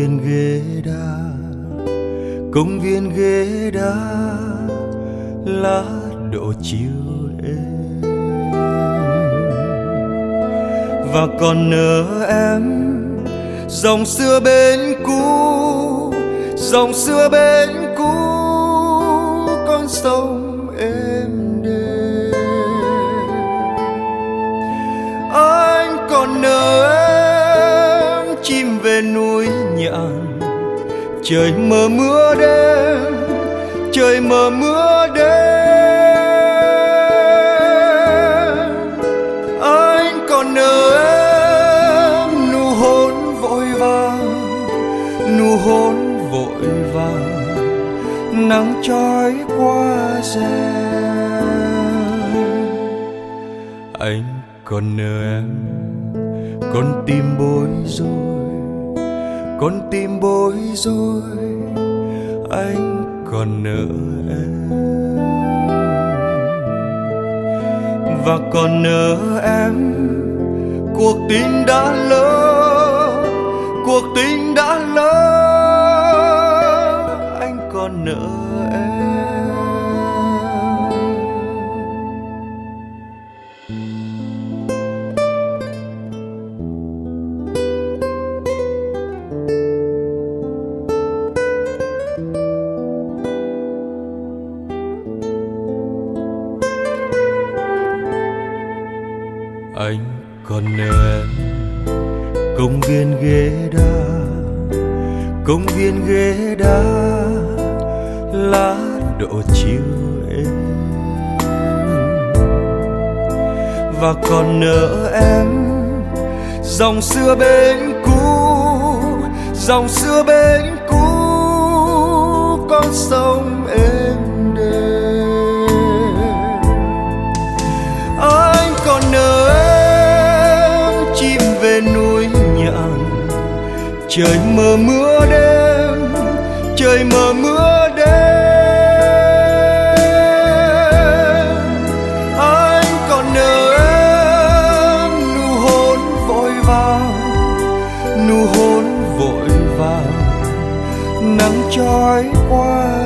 viên ghế đá, công viên ghế đá, lá độ chiều êm. Và còn nhớ em, dòng xưa bên cũ, dòng xưa bên cũ, con sông êm đềm. Anh còn nhớ em, chim về núi nhạn, trời mờ mưa đêm, trời mờ mưa đêm. Anh còn nhớ em, nụ hôn vội vàng, nụ hôn vội vàng, nắng trói qua rèm. Anh còn nhớ em, con tim bối rối, con tim bối rối, anh còn nợ em. Và còn nợ em, cuộc tình đã lỡ, cuộc tình đã lỡ, anh còn nợ em. Anh còn nhớ em, công viên ghế đá, công viên ghế đá, lá độ chiều êm. Và còn nhớ em, dòng xưa bên cũ, dòng xưa bên cũ, con sông êm đềm. Anh còn nhớ em, chim về núi nhạn, trời mờ mưa đêm, trời mờ mưa đêm. Anh còn nhớ em, nụ hôn vội vàng, nụ hôn vội vàng, nắng trói qua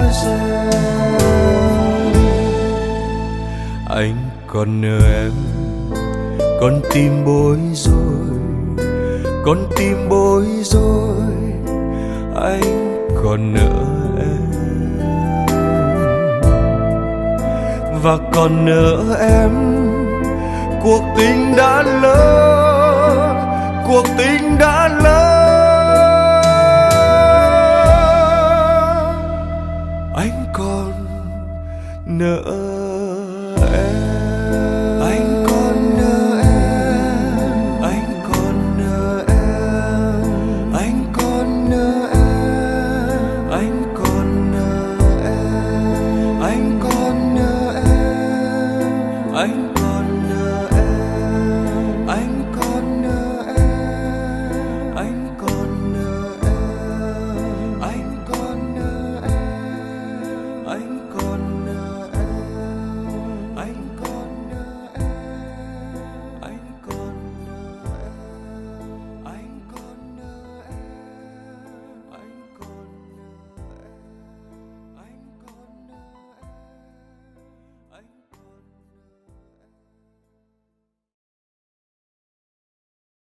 rèm. Anh còn nhớ em, con tim bối rối, con tim bối rối, anh còn nợ em. Và còn nợ em, cuộc tình đã lỡ, cuộc tình đã lỡ,